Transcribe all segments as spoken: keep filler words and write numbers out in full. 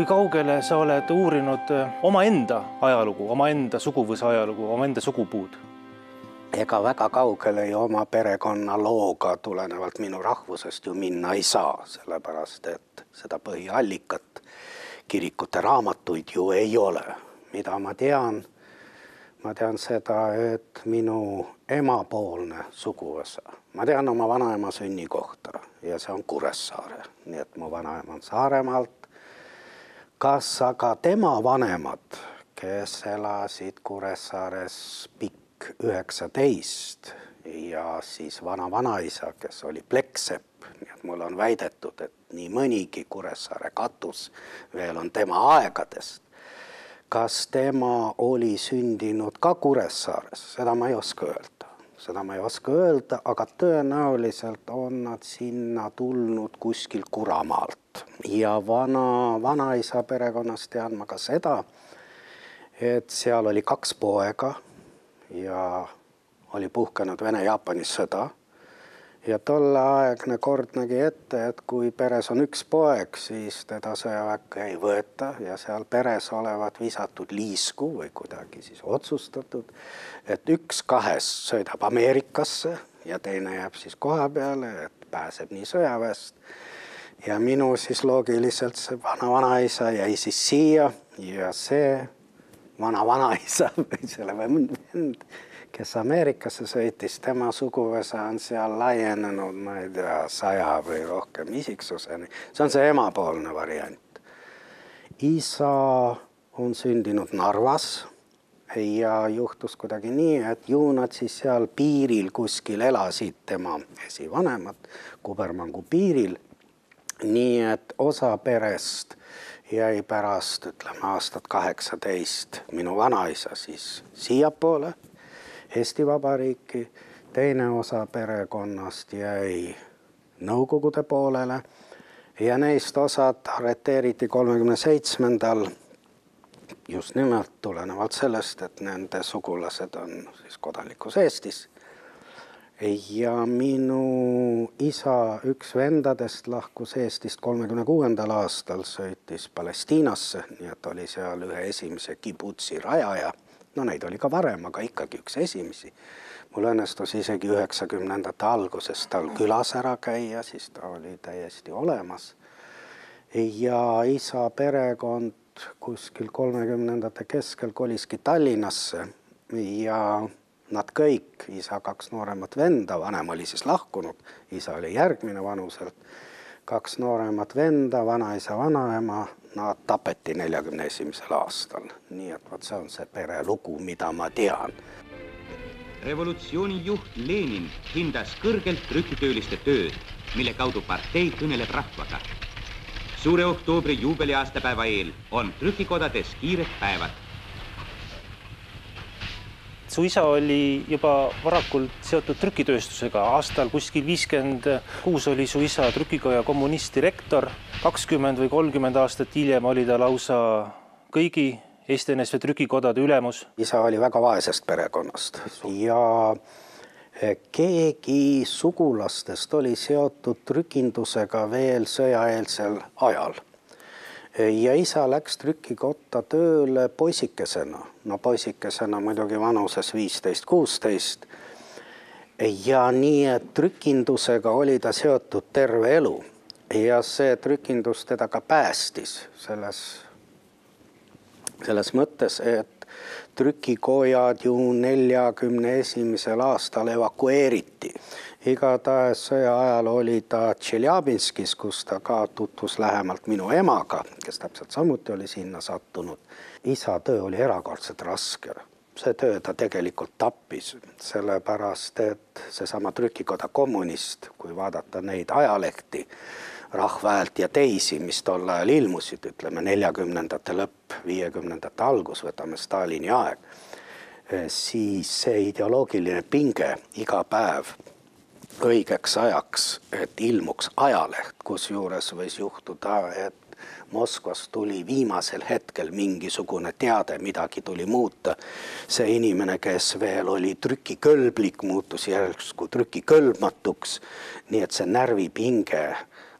Kui kaugele sa oled uurinud omaenda ajalugu, omaenda suguvõsa ajalugu, omaenda sugupuud? Ega väga kaugele ju oma perekonna looga tulenevalt minu rahvusest ju minna ei saa, sellepärast et seda põhiallikat, kirikute raamatuid ju ei ole. Mida ma tean? Ma tean seda, et minu emapoolne suguvõsa. Ma tean oma vanaema sünni kohta ja see on Kuressaare, nii et mu vanaema on Saaremaalt. Kas aga tema vanemad, kes elasid Kuressaares pikk üheksateist ja siis vana vanaisa, kes oli Pleksepp, nii et mul on väidetud, et nii mõnigi Kuressaare katus veel on tema aegadest. Kas tema oli sündinud ka Kuressaares? Seda ma ei oska öelda. Seda ma ei oska öelda, aga tõenäoliselt on nad sinna tulnud kuskil Kuramaalt. Ja vana, vanaisa perekonnast tean ma ka seda, et seal oli kaks poega ja oli puhkenud Vene-Jaapani sõda. Ja tolle aegne kord nägi ette, et kui peres on üks poeg, siis teda sõjaväkke ei võeta ja seal peres olevat visatud liisku või kuidagi siis otsustatud, et üks kahest sõidab Ameerikasse ja teine jääb siis koha peale, et pääseb nii sõjaväest. Ja minu siis loogiliselt see vana vanaisa jäi siis siia ja see vana vanaisa või selle vend, kes Ameerikasse sõitis, tema suguvõsa on seal laienenud, ma ei tea, saja või rohkem isiksuseni. See on see emapoolne variant. Isa on sündinud Narvas ja juhtus kuidagi nii, et ju nad siis seal piiril kuskil elasid tema esivanemad, Kubermangu piiril. Nii et osa perest jäi pärast, ütleme, aastat kaheksateist minu vanaisa siis siiapoole, Eesti Vabariiki, teine osa perekonnast jäi Nõukogude poolele ja neist osad arreteeriti kolmekümne seitsmendal just nimelt tulenevalt sellest, et nende sugulased on siis kodanikus Eestis. Ja minu isa üks vendadest lahkus Eestist kolmekümne kuuendal aastal, sõitis Palestiinasse, nii et oli seal ühe esimese kibutsi rajaja. No neid oli ka varem, aga ikkagi üks esimesi. Mul õnnestus isegi üheksakümnendate alguses tal külas ära käia, siis ta oli täiesti olemas. Ja isa perekond kuskil kolmekümnendate keskel koliski Tallinnasse ja nad kõik, isa kaks nooremat venda, vanem oli siis lahkunud, isa oli järgmine vanuselt, kaks nooremat venda, vanaisa, vanaema, nad tapeti neljakümne esimesel aastal. Nii et võt, see on see pere lugu, mida ma tean. Revolutsiooni juht Lenin hindas kõrgelt trükitööliste tööd, mille kaudu partei kõneleb rahvaga. Suure oktoobri juubeli aastapäeva eel on trükikodades kiired päevad. Su isa oli juba varakult seotud trükitööstusega. Aastal kuskil viiskümmend kuus oli su isa trükikoja kommunistirektor. kakskümmend või kolmkümmend aastat hiljem oli ta lausa kõigi Eesti N S V trükikodade ülemus. Isa oli väga vaesest perekonnast ja keegi sugulastest oli seotud trükindusega veel sõjaeelsel ajal. Ja isa läks trükikotta tööle poisikesena. No poisikesena muidugi vanuses viisteist kuusteist. Ja nii, et trükindusega oli ta seotud terve elu. Ja see trükindus teda ka päästis selles, selles mõttes, et trükikojad ju neljakümne esimesel aastal evakueeriti. Igatahes sõja ajal oli ta Tšeljabinskis, kus ta ka tutvus lähemalt minu emaga, kes täpselt samuti oli sinna sattunud. Isa töö oli erakordselt raske. See töö ta tegelikult tappis, sellepärast, et seesama trükikoda Kommunist, kui vaadata neid ajalehti, Rahvahäält ja teisi, mis tol ajal ilmusid, ütleme neljakümnendate lõpp, viiekümnendate algus, võtame Stalini aeg, siis see ideoloogiline pinge iga päev õigeks ajaks, et ilmuks ajaleht, kus juures võis juhtuda, et Moskvas tuli viimasel hetkel mingisugune teade, midagi tuli muuta. See inimene, kes veel oli trükikõlblik, muutus järsku trükikõlbmatuks, nii et see närvipinge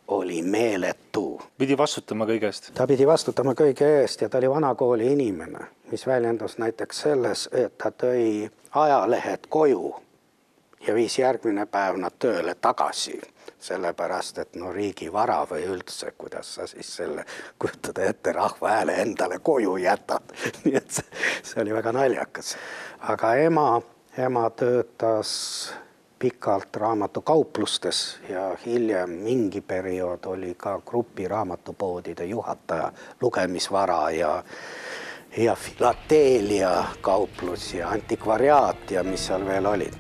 oli meeletu. Pidi vastutama kõigest. Ta pidi vastutama kõige eest ja ta oli vanakooli inimene, mis väljendus näiteks selles, et ta tõi ajalehed koju ja viis järgmine päev nad tööle tagasi. Sellepärast, et no riigi vara või üldse, kuidas sa siis selle kujutada ette rahva hääle endale koju jätad. Nii et see, see oli väga naljakas. Aga ema, ema töötas pikalt raamatukauplustes ja hiljem mingi periood oli ka grupi raamatupoodide juhataja, lugemisvara ja, ja filatelia kauplus ja antikvariaat ja mis seal veel olid.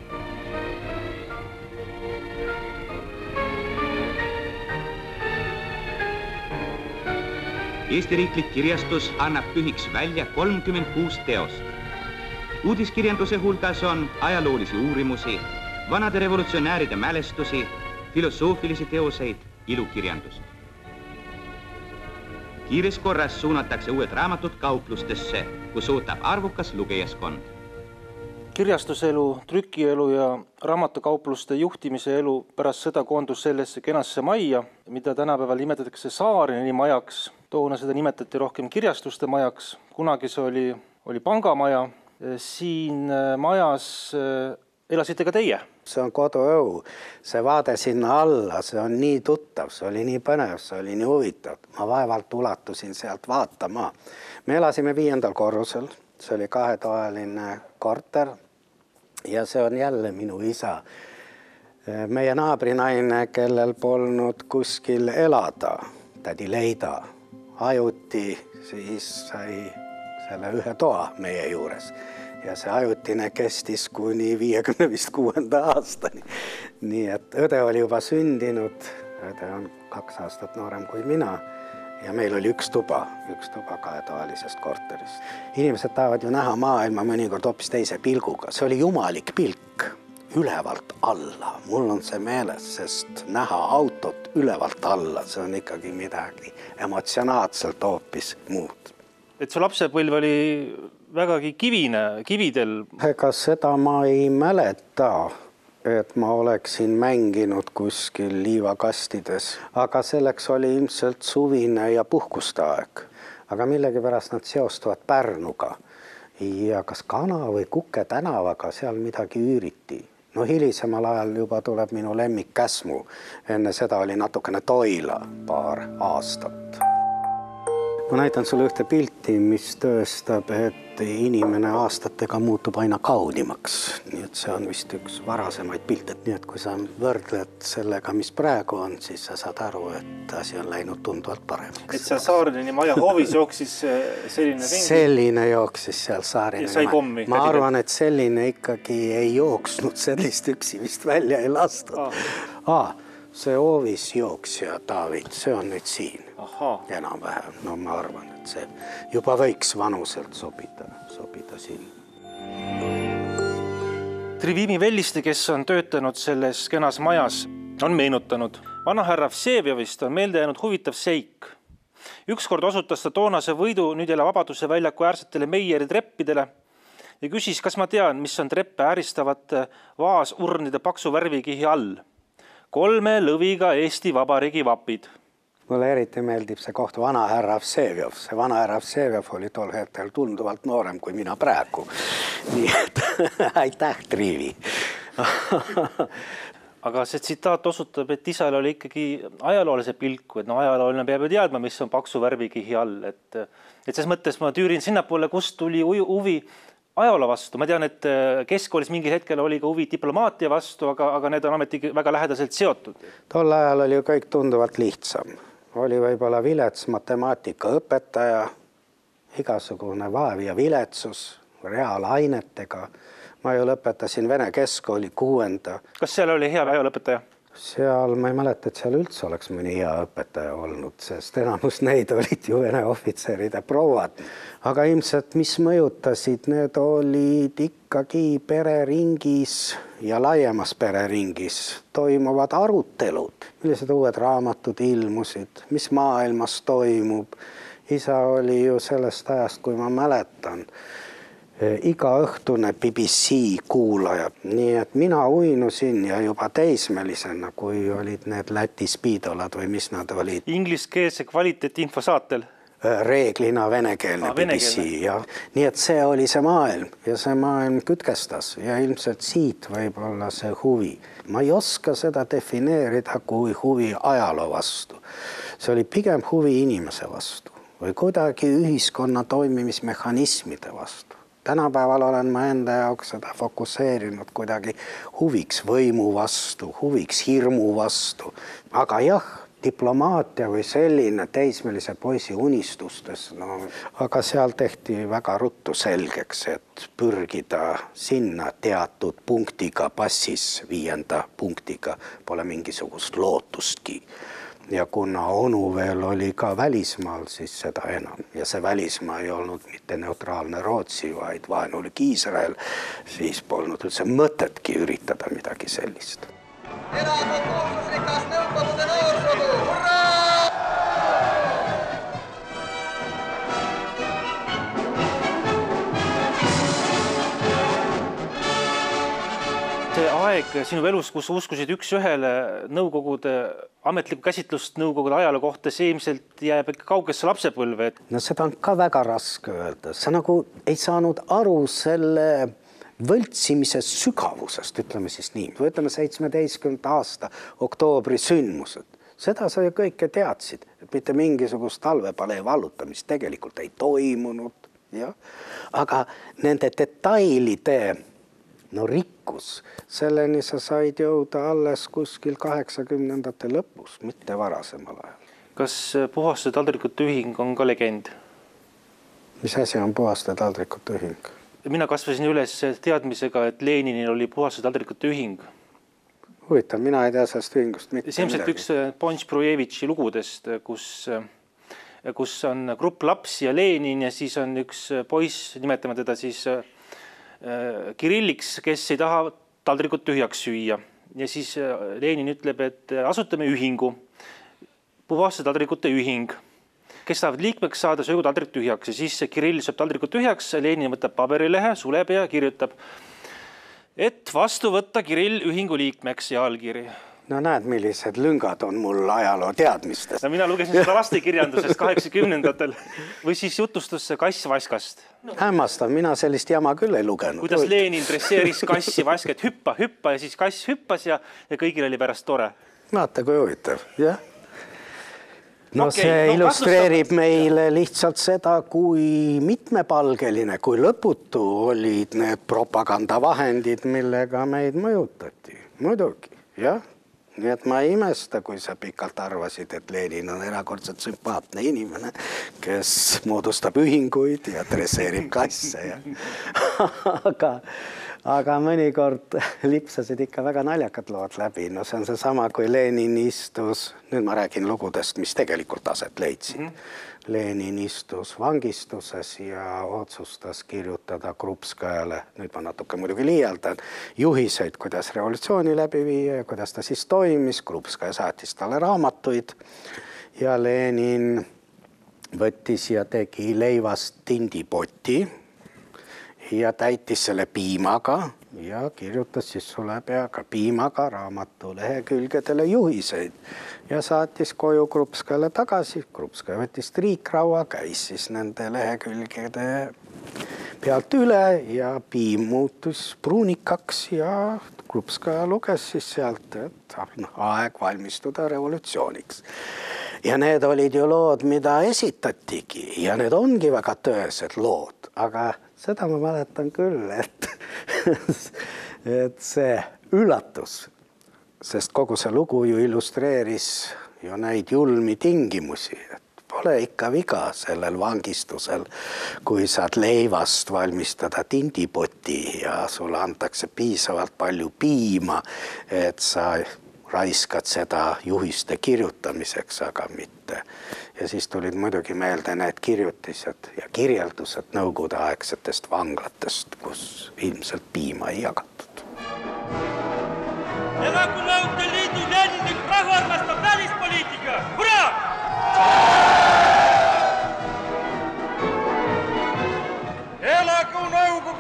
Eesti riiklik kirjastus annab pühiks välja kolmkümmend kuus teost. Uudiskirjanduse hulgas on ajaloolisi uurimusi, vanade revolutsionääride mälestusi, filosoofilisi teoseid, ilukirjandust. Kiires korras suunatakse uued raamatud kauplustesse, kus ootab arvukas lugejaskond. Kirjastuselu, trükielu ja raamatukaupluste juhtimise elu pärast sõda koondus sellesse kenasse majja, mida tänapäeval nimetatakse Saarini majaks. Toona seda nimetati rohkem kirjastuste majaks. Kunagi see oli, oli pangamaja. Siin majas elasite ka teie. See on koduõu. See vaade sinna alla, see on nii tuttav, see oli nii põnev, see oli nii huvitav. Ma vaevalt ulatusin sealt vaatama. Me elasime viiendal korrusel. See oli kahetoaline korter ja see on jälle minu isa. Meie naabrinaine, kellel polnud kuskil elada, tädi Leida, ajuti, siis sai selle ühe toa meie juures. Ja see ajutine kestis kuni viiekümne kuuenda aastani. Nii et õde oli juba sündinud, õde on kaks aastat noorem kui mina. Ja meil oli üks tuba, üks tuba kahetoalisest korterist. Inimesed tahavad ju näha maailma mõnikord hoopis teise pilguga. See oli jumalik pilk ülevalt alla. Mul on see meeles, sest näha autot ülevalt alla, see on ikkagi midagi emotsionaatselt hoopis muud. Et su lapsepõlv oli vägagi kivine, kividel. Ega seda ma ei mäleta, et ma oleksin mänginud kuskil liivakastides, aga selleks oli ilmselt suvine ja puhkuste aeg. Aga millegipärast nad seostuvad Pärnuga ja kas Kana või Kuke tänavaga seal midagi üüriti. No hilisemal ajal juba tuleb minu lemmik Käsmu. Enne seda oli natukene Toila paar aastat. Ma näitan sulle ühte pilti, mis tõestab, et inimene aastatega muutub aina kaunimaks. Nii et see on vist üks varasemaid pilte. Nii et kui sa võrdled sellega, mis praegu on, siis sa saad aru, et asi on läinud tunduvalt paremaks. Et seal Saarini maja hoovis jooksis selline ringi? Selline jooksis seal Saarini ja sai pommi? Ma arvan, et selline ikkagi ei jooksnud, sellist üksi vist välja ei lastud. Aa, see hoovis jooksja, David, see on nüüd siin. Aha. Enam vähem. No ma arvan, et see juba võiks vanuselt sobida, sobida siin. Trivimi Velliste, kes on töötanud selles kenas majas, on meenutanud. Vanahärra Vsevjovist on meelde jäänud huvitav seik. Ükskord osutas ta toonase võidu nüüd jälle Vabaduse väljaku äärsetele Meieri treppidele ja küsis, kas ma tean, mis on treppe ääristavate vaasurnide paksu värvikihi all. Kolme lõviga Eesti Vabariigi vapid. Mulle eriti meeldib see koht vanahärra Vsevjov. See vanahärra Vsevjov oli tol hetkel tunduvalt noorem kui mina praegu. Nii et aitäh, Triivi. Aga see tsitaat osutab, et isal oli ikkagi ajaloolise pilku, et no ajalooline peab ju teadma, mis on paksu värvikihi all. Et, et selles mõttes ma tüürin sinnapoole, kust tuli huvi ajaloo vastu. Ma tean, et keskkoolis mingil hetkel oli ka huvi diplomaatia vastu, aga, aga need on ameti väga lähedaselt seotud. Tol ajal oli ju kõik tunduvalt lihtsam. Oli võibolla vilets matemaatika õpetaja, igasugune vaev ja viletsus, reaalainetega. Ma ju lõpetasin Vene keskkooli kuuenda. Kas seal oli hea ajalõpetaja? Seal ma ei mäleta, et seal üldse oleks mõni hea õpetaja olnud, sest enamus neid olid ju Vene ohvitseride prouad. Aga ilmselt, mis mõjutasid, need olid ikkagi pereringis ja laiemas pereringis toimuvad arutelud, millised uued raamatud ilmusid, mis maailmas toimub. Isa oli ju sellest ajast, kui ma mäletan, igaõhtune B B C kuulaja. Nii et mina uinusin ja juba teismelisena, kui olid need Läti spiidolad või mis nad olid. Ingliskeelse kvaliteetinfo saatel? Reeglina venekeelne B B C. Ja. Nii et see oli see maailm ja see maailm kütkestas ja ilmselt siit võib olla see huvi. Ma ei oska seda defineerida kui huvi ajaloo vastu. See oli pigem huvi inimese vastu või kuidagi ühiskonna toimimismehhanismide vastu. Tänapäeval olen ma enda jaoks seda fokusseerinud kuidagi huviks võimu vastu, huviks hirmu vastu. Aga jah, diplomaatia või selline teismelise poisi unistustes, no, aga seal tehti väga ruttu selgeks, et pürgida sinna teatud punktiga passis, viienda punktiga, pole mingisugust lootustki. Ja kuna onu veel oli ka välismaal, siis seda enam. Ja see välismaa ei olnud mitte neutraalne Rootsi, vaid vaenulik Iisrael, siis polnud üldse mõtetki üritada midagi sellist. Elagu kohtusrikas Nõukogude noorsugu! Hurraa! See aeg sinu elus, kus uskusid üks ühele Nõukogude ametlikku käsitlust Nõukogude ajaloo kohta, see ilmselt jääb kaugesse lapsepõlve. No seda on ka väga raske öelda. Sa nagu ei saanud aru selle võltsimise sügavusest, ütleme siis nii. Võtleme seitsmeteistkümnenda aasta oktoobri sündmused. Seda sa ju kõike teadsid, et mitte mingisugust talvepalee vallutamist tegelikult ei toimunud. Ja? Aga nende detailide no rikkus, selleni sa said jõuda alles kuskil kaheksakümnendate lõpus, mitte varasemal ajal. Kas puhaste taldrikute ühing on ka legend? Mis asi on puhaste taldrikute ühing? Mina kasvasin üles teadmisega, et Leninil oli puhaste taldrikute ühing. Huvitav, mina ei tea sellest ühingust mitte see ilmselt üks Bonš Brujevitši lugudest, kus, kus on grupp lapsi ja Lenin ja siis on üks poiss, nimetame teda siis Kirilliks, kes ei taha taldrikut tühjaks süüa. Ja siis Lenin ütleb, et asutame ühingu, puhaste taldrikute ühing, kes tahavad liikmeks saada, söögu taldrik tühjaks. Ja siis Kirill sööb taldrikut tühjaks, Lenin võtab paberilehe, suleb ja kirjutab, et vastu võtta Kirill ühingu liikmeks ja allkiri. No näed, millised lüngad on mul ajaloo teadmistest. No mina lugesin seda lastekirjandusest kaheksakümnendatel või siis jutustus Kass Vaskast. Hämmastav, mina sellist jama küll ei lugenud. Kuidas Lenin dresseeris Kassi Vaska, et hüppa, hüppa ja siis Kass hüppas ja, ja kõigil oli pärast tore. Vaata, kui huvitav, jah. No okay, see no, illustreerib meile lihtsalt seda, kui mitmepalgeline, kui lõputu olid need propagandavahendid, millega meid mõjutati. Muidugi, jah. Nii et ma ei imesta, kui sa pikalt arvasid, et Lenin on erakordselt sümpaatne inimene, kes moodustab ühinguid ja dresseerib kasse. Ja. aga, aga mõnikord lipsasid ikka väga naljakad lood läbi. No see on see sama, kui Lenin istus, nüüd ma räägin lugudest, mis tegelikult aset leidsid. Mm-hmm. Lenin istus vangistuses ja otsustas kirjutada Krupskajale, nüüd ma natuke muidugi liialdan, juhiseid, kuidas revolutsiooni läbi viia ja kuidas ta siis toimis. Krupskaja saatis talle raamatuid ja Lenin võttis ja tegi leivast tindipoti ja täitis selle piimaga ja kirjutas siis sule peaga piimaga raamatu lehekülgedele juhiseid ja saatis koju Krupskajale tagasi. Krupskaja võttis triikraua, käis siis nende lehekülgede pealt üle ja piim muutus pruunikaks ja Krupskaja luges siis sealt, et aeg valmistuda revolutsiooniks. Ja need olid ju lood, mida esitatigi ja need ongi väga töösed lood, aga seda ma mäletan küll, et, et see üllatus, sest kogu see lugu ju illustreeris ju neid julmi tingimusi, et pole ikka viga sellel vangistusel, kui saad leivast valmistada tindipoti ja sulle antakse piisavalt palju piima, et sa raiskad seda juhiste kirjutamiseks, aga mitte. Ja siis tulid muidugi meelde need kirjutised ja kirjeldused nõukogude aegsetest vanglatest, kus ilmselt piima ei jagatud. Elagu Nõukogude Liidu Leninlik rahvaarmastav välispoliitika! Hurraa! Elagu Nõukogude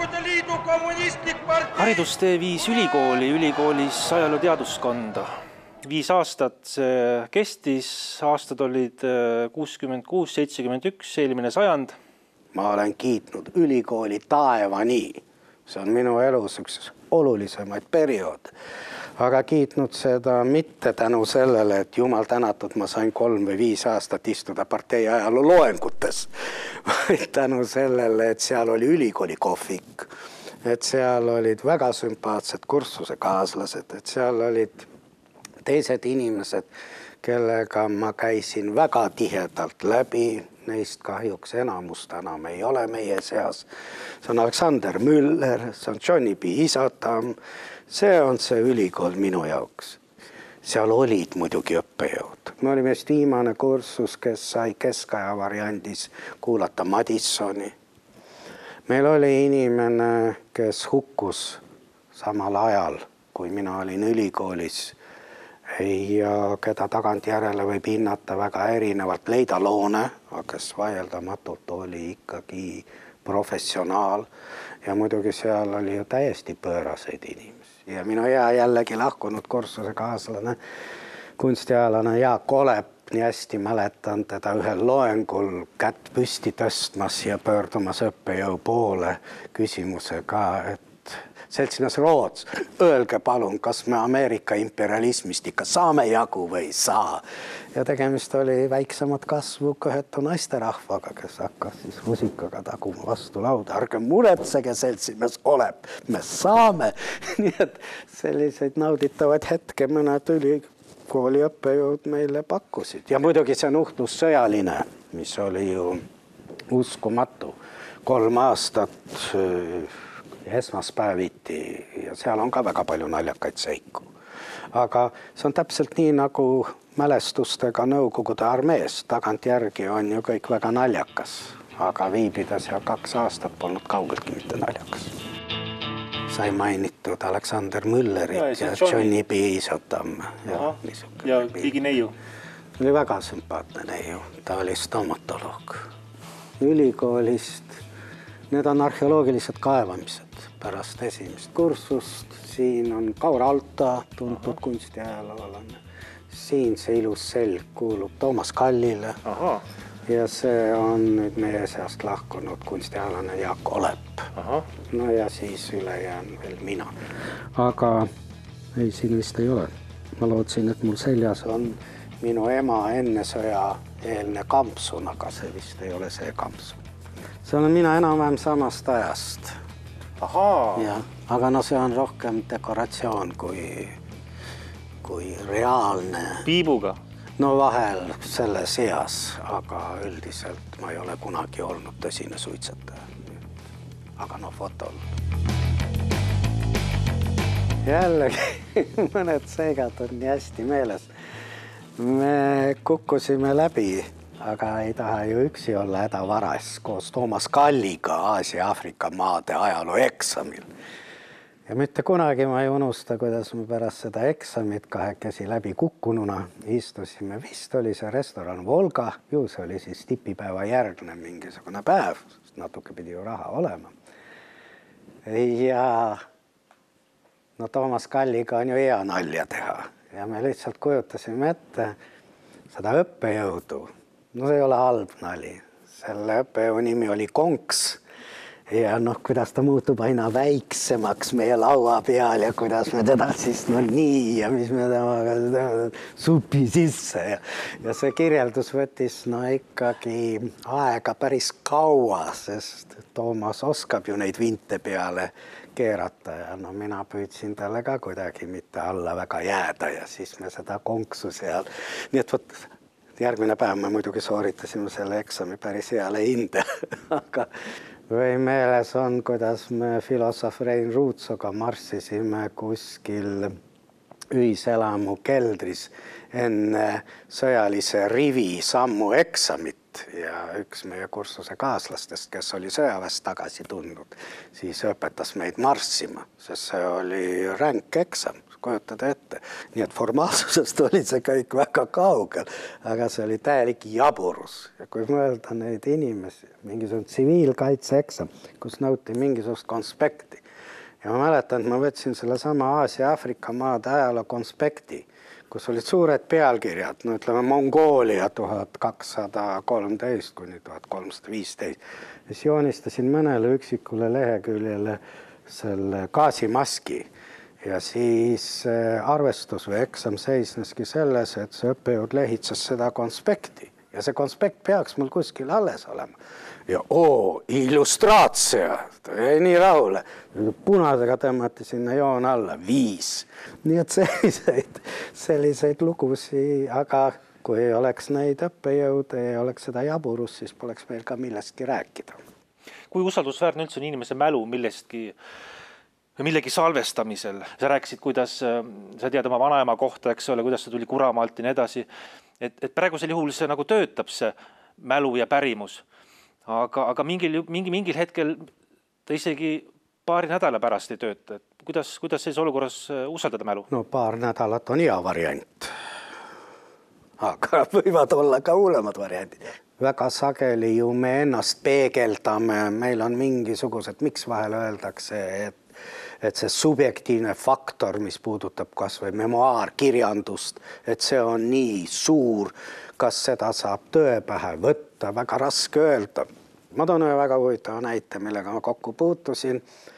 kommunistlik partei. Haridustee viis ülikooli, ülikoolis ajalooteaduskonda. Viis aastat see kestis, aastad olid kuuskümmend kuus seitsekümmend üks, eelmine sajand. Ma olen kiitnud ülikooli taevani. See on minu elus üks olulisemaid periood. Aga kiitnud seda mitte tänu sellele, et jumal tänatud ma sain kolm või viis aastat istuda partei ajaloo loengutes, vaid tänu sellele, et seal oli ülikooli kohvik, et seal olid väga sümpaatsed kursuse kaaslased, et seal olid teised inimesed, kellega ma käisin väga tihedalt läbi, neist kahjuks enamust enam ei ole meie seas. See on Alexander Müller, see on Johnny B. Isatam, see on see ülikool minu jaoks. Seal olid muidugi õppejõud. Me olime just viimane kursus, kes sai keskaja variandis kuulata Madissoni. Meil oli inimene, kes hukkus samal ajal, kui mina olin ülikoolis ja keda tagantjärele võib hinnata väga erinevalt. Leida Loone, kes vaieldamatult oli ikkagi professionaal ja muidugi seal oli ju täiesti pööraseid inimesi. Ja minu hea jällegi lahkunud kursuse kaaslane, kunstialane Jaak Olep, nii hästi mäletan teda ühel loengul kätt püsti tõstmas ja pöördumas õppejõu poole küsimusega, et seltsinas Roots, öelge palun, kas me Ameerika imperialismist ikka saame jagu või ei saa. Ja tegemist oli väiksemat kasvu kõhetu naisterahvaga, kes hakkas siis rusikaga taguma vastu lauda. Ärge muretsege, seltsinas Olep, me saame. Nii et selliseid nauditavaid hetke mõned ülikooli õppejõud meile pakkusid. Ja muidugi see nuhtlus sõjaline, mis oli ju uskumatu. Kolm aastat esmaspäeviti ja seal on ka väga palju naljakaid seiku. Aga see on täpselt nii nagu mälestustega Nõukogude armees. Tagantjärgi on ju kõik väga naljakas, aga viibides ja kaks aastat polnud kaugeltki mitte naljakas. Sai mainitud Alexander Müllerit ja, ja Johnny B. Isatam. Ja, ja Kigi Neiu. Oli väga sümpaatne Neiu. Ta oli stomatoloog. Ülikoolist. Need on arheoloogilised kaevamised pärast esimest kursust. Siin on Kaur Alta, tuntud kunstiajaloolane. Siin see ilus selg kuulub Toomas Kallile. Aha. Ja see on nüüd meie seast lahkunud kunstialane Jaak Olep. Aha. No ja siis üle jään veel mina. Aga ei, siin vist ei ole. Ma lootsin, et mul seljas on minu ema enne sõja eelne kampsun, aga see vist ei ole see kampsun. See olen mina enam-vähem samast ajast. Ahaa. Ja, aga no see on rohkem dekoratsioon kui, kui reaalne. Piibuga? No vahel selles eas, aga üldiselt ma ei ole kunagi olnud tõsine suitsetaja. Aga no fotol. Jällegi mõned seigad on nii hästi meeles. Me kukkusime läbi, aga ei taha ju üksi olla hädavaras koos Toomas Kalliga Aasia-Afrika maade ajaloo eksamil. Ja mitte kunagi ma ei unusta, kuidas me pärast seda eksamit kahekesi läbi kukkununa istusime. Vist oli see restoran Volga, ju see oli siis tipipäeva järgne mingisugune päev, natuke pidi ju raha olema. Ja no Toomas Kalliga on ju hea nalja teha ja me lihtsalt kujutasime ette seda õppejõudu. No see ei ole halb nali. Selle õppejõu nimi oli Konks ja noh, kuidas ta muutub aina väiksemaks meie laua peal ja kuidas me teda siis no nii ja mis me temaga supi sisse ja, ja see kirjeldus võttis no ikkagi aega päris kaua, sest Toomas oskab ju neid vinte peale keerata ja no mina püüdsin talle ka kuidagi mitte alla väga jääda ja siis me seda konksu seal. Nii et võt, järgmine päev me muidugi sooritasime selle eksami päris heale hinde, aga või meeles on, kuidas me filosoof Rein Ruutsoga marssisime kuskil ühiselamu keldris enne sõjalise rivi sammu eksamit ja üks meie kursuse kaaslastest, kes oli sõjaväest tagasi tundnud, siis õpetas meid marssima, sest see oli ränk eksam, kujutada ette. Nii et formaalsusest oli see kõik väga kaugel, aga see oli täielik jaburus. Ja kui mõelda neid inimesi, mingisugune tsiviilkaitse eksam, kus nõuti mingisugust konspekti, ja ma mäletan, et ma võtsin selle sama Aasia-Aafrika maade ajaloo konspekti, kus olid suured pealkirjad, no ütleme Mongoolia tuhat kakssada kolmteist kuni tuhat kolmsada viisteist. Ja siis joonistasin mõnele üksikule leheküljele selle gaasimaski ja siis arvestus või eksam seisneski selles, et see õppejõud lehitses seda konspekti ja see konspekt peaks mul kuskil alles olema. Ja oo, illustraatsia, jäi nii rahule. Punasega tõmmati sinna joon alla, viis. Nii et selliseid, selliseid lugusi, aga kui ei oleks neid õppejõude ja oleks seda jaburus, siis poleks meil ka millestki rääkida. Kui usaldusväärne üldse on inimese mälu millestki, millegi salvestamisel? Sa rääkisid, kuidas sa tead oma vanaema kohta, eks ole, kuidas sa tuli Kuramaalt ja nii edasi. Et, et praegusel juhul see nagu töötab see mälu ja pärimus. Aga, aga mingil, mingi, mingil hetkel ta isegi paari nädala pärast ei tööta. Kuidas, kuidas selles olukorras usaldada mälu? No paar nädalat on hea variant. Aga võivad olla ka hullemad variandid. Väga sageli ju me ennast peegeldame, meil on mingisugused, miks vahel öeldakse, et, et see subjektiivne faktor, mis puudutab kas või memuaarkirjandust, et see on nii suur, kas seda saab tõe pähe võtta, väga raske öelda. Ma toon ühe väga huvitava näite, millega ma kokku puutusin.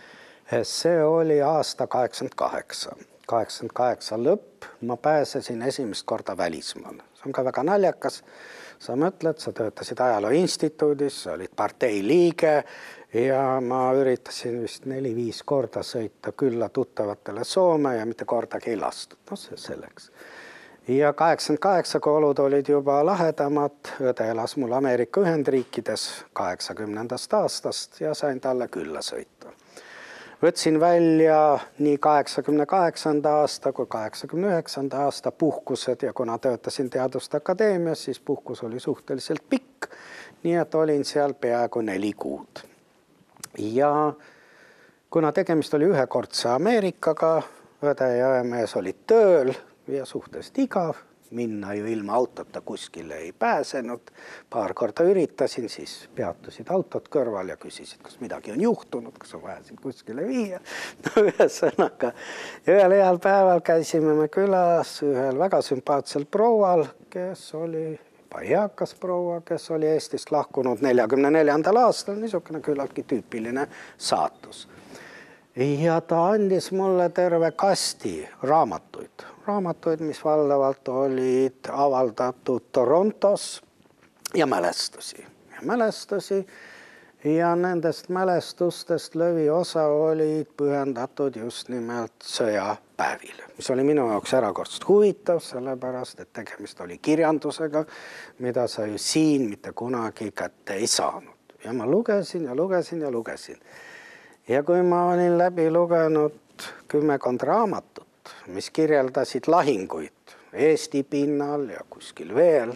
See oli aasta kaheksakümmend kaheksa. kaheksakümmend kaheksa lõpp, ma pääsesin esimest korda välismaal. See on ka väga naljakas. Sa mõtled, sa töötasid ajaloo instituudis, sa olid partei liige ja ma üritasin vist neli-viis korda sõita külla tuttavatele Soome ja mitte kordagi ei lastud. No see selleks. Ja kaheksakümmend kaheksa, kui olud olid juba lahedamad, õde elas mul Ameerika Ühendriikides kaheksakümnendast aastast ja sain talle külla sõita. Võtsin välja nii kaheksakümne kaheksanda aasta kui kaheksakümne üheksanda aasta puhkused ja kuna töötasin Teaduste Akadeemias, siis puhkus oli suhteliselt pikk, nii et olin seal peaaegu neli kuud. Ja kuna tegemist oli ühekordse Ameerikaga, õde ja õemees olid tööl, ja suhteliselt igav, minna ju ilma autota kuskile ei pääsenud. Paar korda üritasin, siis peatusid autod kõrval ja küsisid, kas midagi on juhtunud, kas on vaja sind kuskile viia. No ühesõnaga, ühel heal päeval käisime me külas ühel väga sümpaatsel proual, kes oli eakas proua, kes oli Eestist lahkunud neljakümne neljandal aastal, niisugune küllaltki tüüpiline saatus. Ja ta andis mulle terve kasti raamatuid. Raamatuid, mis valdavalt olid avaldatud Torontos ja mälestusi. Ja mälestusi ja nendest mälestustest lõvi osa olid pühendatud just nimelt sõjapäevile, mis oli minu jaoks erakordselt huvitav, sellepärast, et tegemist oli kirjandusega, mida sa ju siin mitte kunagi kätte ei saanud. Ja ma lugesin ja lugesin ja lugesin. Ja kui ma olin läbi lugenud kümmekond raamatut, mis kirjeldasid lahinguid Eesti pinnal ja kuskil veel,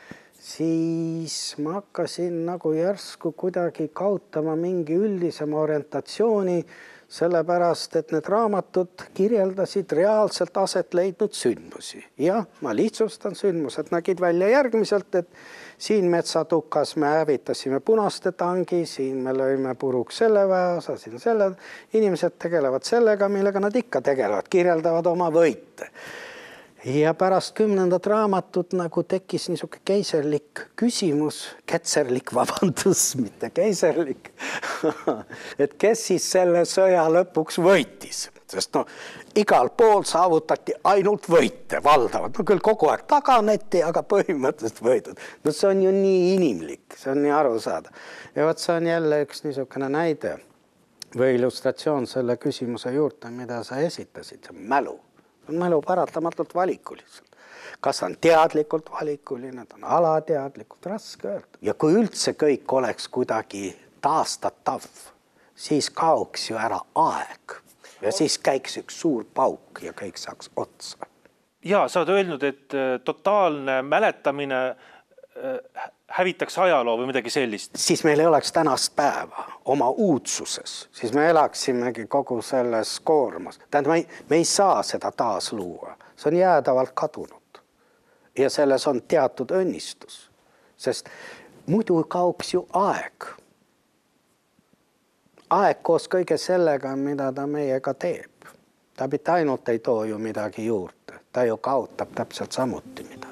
siis ma hakkasin nagu järsku kuidagi kaotama mingi üldisema orientatsiooni, sellepärast, et need raamatud kirjeldasid reaalselt aset leidnud sündmusi. Ja ma lihtsustan, sündmused nägid välja järgmiselt, et siin metsatukas me hävitasime punaste tangi, siin me lõime puruks selle väeosa, siin selle. Inimesed tegelevad sellega, millega nad ikka tegelevad, kirjeldavad oma võite. Ja pärast kümnendat raamatut nagu tekkis niisugune keiserlik küsimus, ketserlik, vabandus, mitte keiserlik, et kes siis selle sõja lõpuks võitis. Sest no, igal pool saavutati ainult võite, valdavad. No küll kogu aeg taganeti, aga põhimõtteliselt võidud. No see on ju nii inimlik, see on nii aru saada. Ja võt see on jälle üks niisugune näide või illustratsioon selle küsimuse juurde, mida sa esitasid, see mälu. On mälu paratamatult valikuliselt. Kas on teadlikult valikuline, on alateadlikult, raske öelda. Ja kui üldse kõik oleks kuidagi taastatav, siis kaoks ju ära aeg. Ja siis käiks üks suur pauk ja kõik saaks otsa. Ja, sa oled öelnud, et totaalne mäletamine hävitaks ajaloo või midagi sellist. Siis meil ei oleks tänast päeva oma uudsuses. Siis me elaksimegi kogu selles koormas. Tähendab, me ei, me ei saa seda taas luua. See on jäädavalt kadunud. Ja selles on teatud õnnistus. Sest muidu kaoks ju aeg. aeg koos kõige sellega, mida ta meiega teeb. Ta mitte ainult ei too ju midagi juurde, ta ju kaotab täpselt samuti midagi.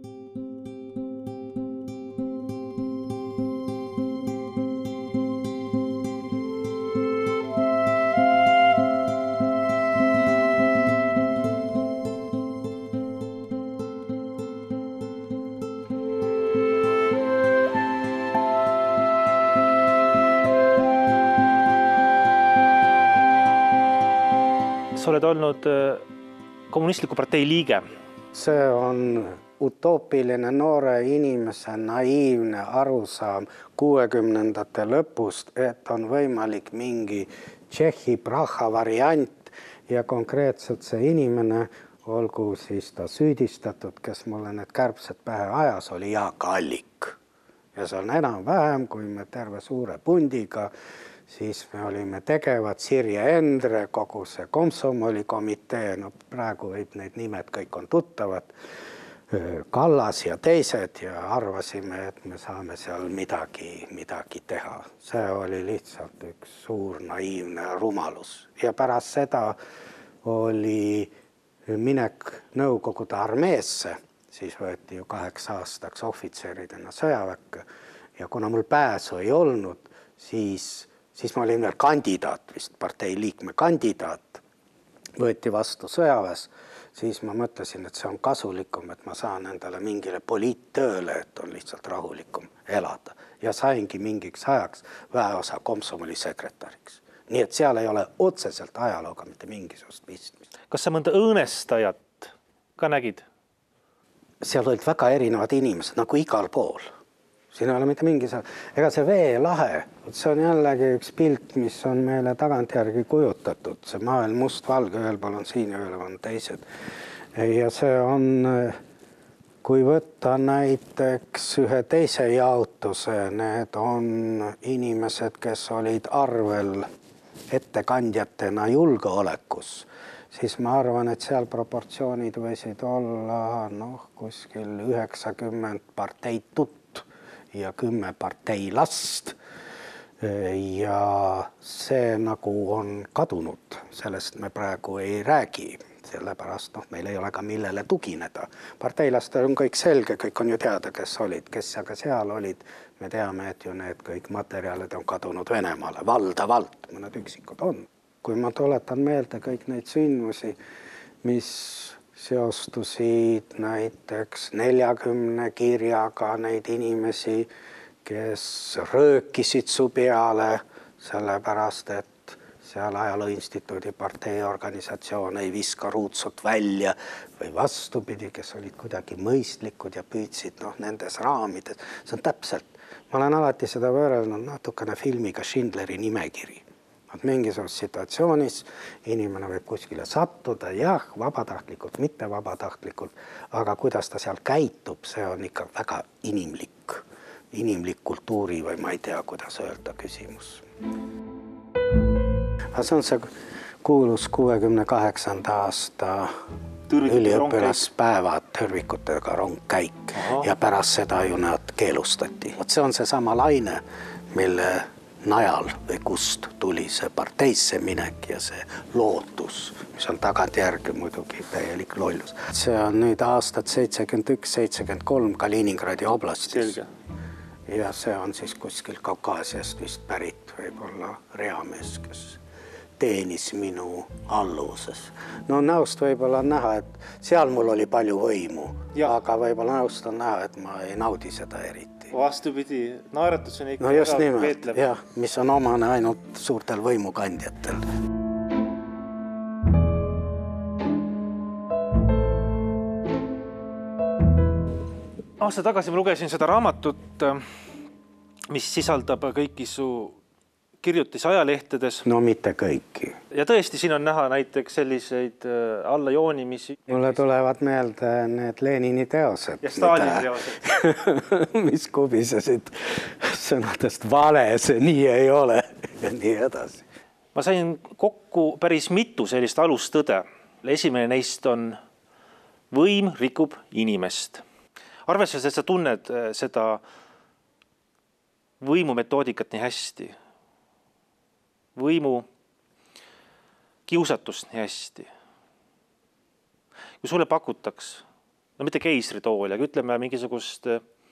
Sa oled olnud kommunistliku partei liige. See on utoopiline noore inimese naiivne arusaam kuuekümnendate lõpust, et on võimalik mingi Tšehhi Praha variant ja konkreetselt see inimene, olgu siis ta süüdistatud, kes mulle need kärbsed pähe ajas, oli Jaak Allik. Ja see on enam vähem, kui me terve suure pundiga siis me olime tegevad, Sirje Endre, kogu see komsomoli komitee, no praegu võib neid nimed kõik on tuttavad, Kallas ja teised ja arvasime, et me saame seal midagi, midagi teha. See oli lihtsalt üks suur naiivne rumalus. Ja pärast seda oli minek Nõukogude armeesse, siis võeti ju kaheks aastaks ohvitseridena sõjaväkke ja kuna mul pääsu ei olnud, siis siis ma olin veel kandidaat, vist partei liikme kandidaat, võeti vastu sõjaväes, siis ma mõtlesin, et see on kasulikum, et ma saan endale mingile poliittööle, et on lihtsalt rahulikum elada. Ja saingi mingiks ajaks väeosa komsomoli sekretäriks. Nii et seal ei ole otseselt ajalooga mitte mingisugust pistmist. Kas sa mõnda õõnestajat ka nägid? Seal olid väga erinevad inimesed, nagu igal pool. Siin ei ole mitte mingi saa... Ega see veelahe, see on jällegi üks pilt, mis on meile tagantjärgi kujutatud. See maailm must-valge, ühel pool on siin ja ühel on teised. Ja see on, kui võtta näiteks ühe teise jaotuse, need on inimesed, kes olid arvel ettekandjatena julgeolekus, siis ma arvan, et seal proportsioonid võisid olla noh, kuskil üheksakümmend parteitut ja kümme partei last ja see nagu on kadunud, sellest me praegu ei räägi, sellepärast noh, meil ei ole ka millele tugineda. Parteilastel on kõik selge, kõik on ju teada, kes olid, kes aga seal olid, me teame, et ju need kõik materjalid on kadunud Venemaale, valdavalt, mõned üksikud on. Kui ma tuletan meelde kõik neid sündmusi, mis seostusid näiteks neljakümne kirjaga neid inimesi, kes röökisid su peale, sellepärast, et seal Ajaloo Instituudi parteiorganisatsioon ei viska ruutsut välja või vastupidi, kes olid kuidagi mõistlikud ja püüdsid noh, nendes raamides. See on täpselt, ma olen alati seda võrrelnud natukene filmiga Schindleri nimekiri. Mingisuguse situatsioonis inimene võib kuskile sattuda, jah, vabatahtlikult, mitte vabatahtlikult, aga kuidas ta seal käitub, see on ikka väga inimlik, inimlik kultuuri või ma ei tea, kuidas öelda küsimus. Aga see on see kuulus kuuekümne kaheksanda aasta üliõpilaspäevad tõrvikutega rongkäik ja pärast seda ju nad keelustati. See on see sama laine, mille najal või kust tuli see parteisse minek ja see lootus, mis on tagantjärgi muidugi täielik lollus. See on nüüd aastat seitsekümmend üks seitsekümmend kolm Kaliningradi oblastis. Selge. Ja see on siis kuskil Kaukaasiast vist pärit võib-olla reamees, kes teenis minu alluvuses. No näost võib-olla on näha, et seal mul oli palju võimu, ja. Aga võib-olla näost on näha, et ma ei naudi seda eriti. Vastupidi, naeratus on ikka no just nimelt, jah, mis on omane ainult suurtel võimukandjatel. Aasta tagasi ma lugesin seda raamatut, mis sisaldab kõiki su kirjutis ajalehtedes. No mitte kõiki. Ja tõesti, siin on näha näiteks selliseid allajoonimisi. Mulle tulevad meelde need Lenini teosed. Ja Stalini teosed. Mis kubisesid sõnadest vale, see nii ei ole ja nii edasi. Ma sain kokku päris mitu sellist alustõde. Esimene neist on võim rikub inimest. Arvestades, et sa tunned seda võimumetoodikat nii hästi. võimu kiusatust nii hästi. Kui sulle pakutaks, no mitte keisritooli, aga ütleme mingisugust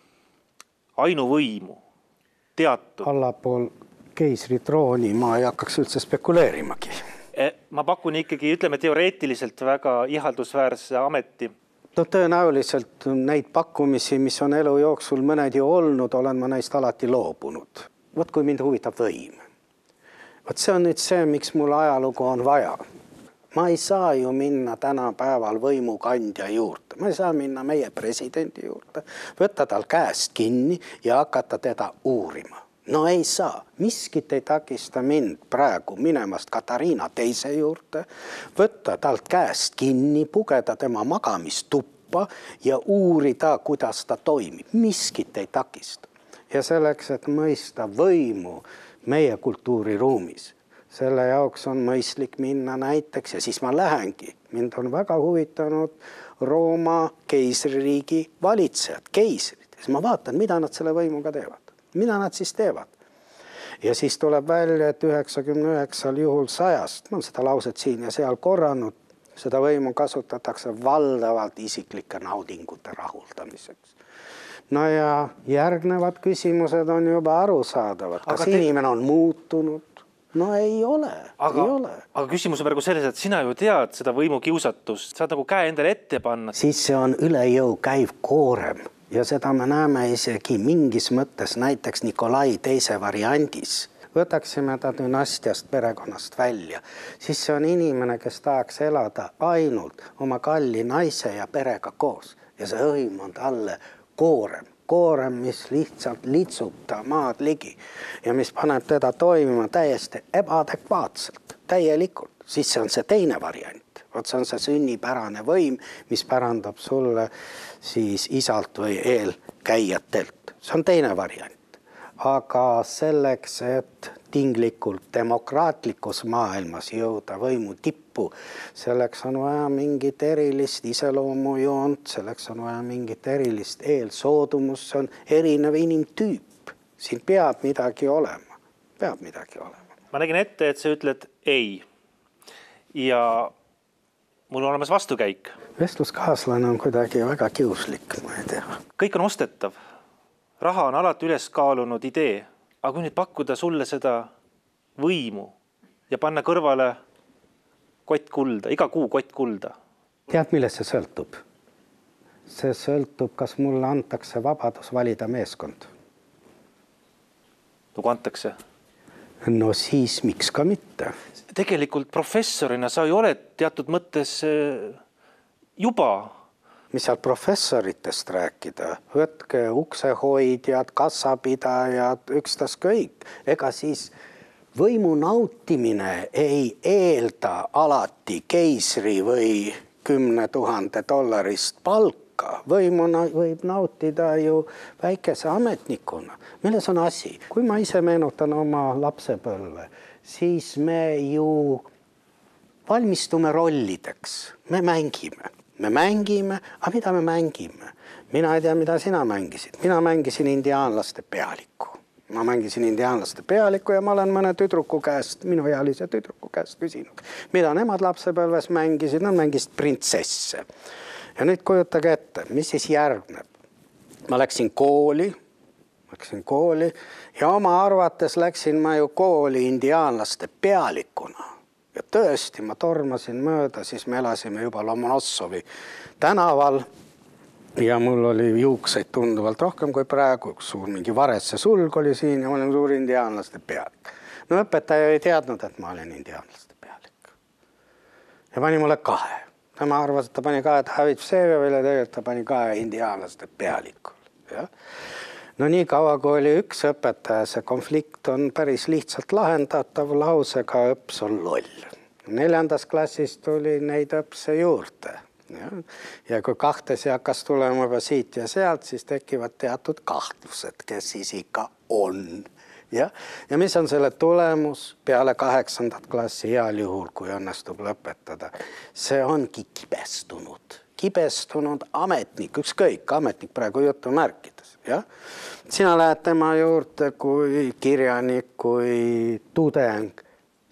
ainuvõimu, teatud. Allapool keisritrooni ma ei hakkaks üldse spekuleerimagi. Ma pakun ikkagi, ütleme teoreetiliselt väga ihaldusväärse ameti. No tõenäoliselt neid pakkumisi, mis on elu jooksul mõned ju olnud, olen ma neist alati loobunud. Võt kui mind huvitab võim. Võt see on nüüd see, miks mul ajalugu on vaja. Ma ei saa ju minna tänapäeval võimukandja juurde. Ma ei saa minna meie presidendi juurde, võtta tal käest kinni ja hakata teda uurima. No ei saa. Miskit ei takista mind praegu minemast Katariina teise juurde, võtta talt käest kinni, pugeda tema magamistuppa ja uurida, kuidas ta toimib. Miskit ei takista. Ja selleks, et mõista võimu meie kultuuriruumis, selle jaoks on mõistlik minna näiteks ja siis ma lähengi. Mind on väga huvitanud Rooma keisririigi valitsejad, keisrid. Siis ma vaatan, mida nad selle võimuga teevad. Mida nad siis teevad? Ja siis tuleb välja, et üheksakümne üheksal juhul sajast, ma olen seda lauset siin ja seal korranud, seda võimu kasutatakse valdavalt isiklike naudingute rahuldamiseks. No ja järgnevad küsimused on juba arusaadavad. Kas te... inimene on muutunud? No ei ole, aga, ei ole. Aga küsimus on praegu selles, et sina ju tead seda võimu kiusatust, saad nagu käe endale ette panna. Siis see on üle jõu käiv koorem. Ja seda me näeme isegi mingis mõttes näiteks Nikolai teise variandis. Võtaksime ta dünastiast perekonnast välja. Siis see on inimene, kes tahaks elada ainult oma kalli naise ja perega koos. Ja see õim on talle koorem. Koorem, mis lihtsalt litsub ta maad ligi. Ja mis paneb teda toimima täiesti ebaadekvaatselt, täielikult. Siis see on see teine variant. Vot see on see sünnipärane võim, mis pärandab sulle siis isalt või eelkäijatelt. See on teine variant. Aga selleks, et tinglikult demokraatlikus maailmas jõuda võimu tippu, selleks on vaja mingit erilist iseloomujoont, selleks on vaja mingit erilist eelsoodumust, see on erinev inimtüüp. Siin peab midagi olema. Peab midagi olema. Ma nägin ette, et sa ütled ei. Ja mul on olemas vastukäik. Vestluskaaslane on kuidagi väga kiuslik, ma ei tea. Kõik on ostetav. Raha on alati üles kaalunud idee. Aga kui nüüd pakkuda sulle seda võimu ja panna kõrvale kott kulda, iga kuu kott kulda. Tead, millest see sõltub? See sõltub, kas mulle antakse vabadus valida meeskond. Kui antakse? No siis miks ka mitte? Tegelikult professorina sa ju oled teatud mõttes juba. Mis seal professoritest rääkida? Võtke uksehoidjad, kassapidajad, ükstas kõik. Ega siis võimu nautimine ei eelda alati keisri või kümne tuhande dollarist palka. Võimu võib nautida ju väikese ametnikuna. Milles on asi? Kui ma ise meenutan oma lapsepõlve, siis me ju valmistume rollideks. Me mängime. Me mängime, aga mida me mängime? Mina ei tea, mida sina mängisid. Mina mängisin indiaanlaste pealikku. Ma mängisin indiaanlaste pealikku ja ma olen mõne tüdruku käest, minu ealise tüdruku käest küsinud. Mida nemad lapsepõlves mängisid? Nad mängisid printsesse. Ja nüüd kujutage ette, mis siis järgneb? Ma läksin kooli, läksin kooli ja oma arvates läksin ma ju kooli indiaanlaste pealikuna. Ja tõesti, ma tormasin mööda, siis me elasime juba Lomonossovi tänaval ja mul oli juukseid tunduvalt rohkem kui praegu, üks suur mingi varesse sulg oli siin ja ma olin suur indiaanlaste pealik. No õpetaja ei teadnud, et ma olin indiaanlaste pealik. Ja pani mulle kahe. Tema arvas, et ta pani kahe Havitseevile, tegelikult ta pani kahe indiaanlaste pealikul. Ja? No nii kaua, kui oli üks õpetaja, see konflikt on päris lihtsalt lahendatav lausega õps on loll. Neljandas klassis tuli neid õpse juurde. Ja, ja kui kahtesi hakkas tulema juba siit ja sealt, siis tekivad teatud kahtlused, kes siis ikka on. Ja, ja mis on selle tulemus peale kaheksandat klassi heal juhul, kui õnnestub lõpetada? See ongi kibestunud. Kibestunud ametnik, ükskõik, ametnik praegu juttu märkides. Ja? Sina lähed tema juurde kui kirjanik, kui tudeng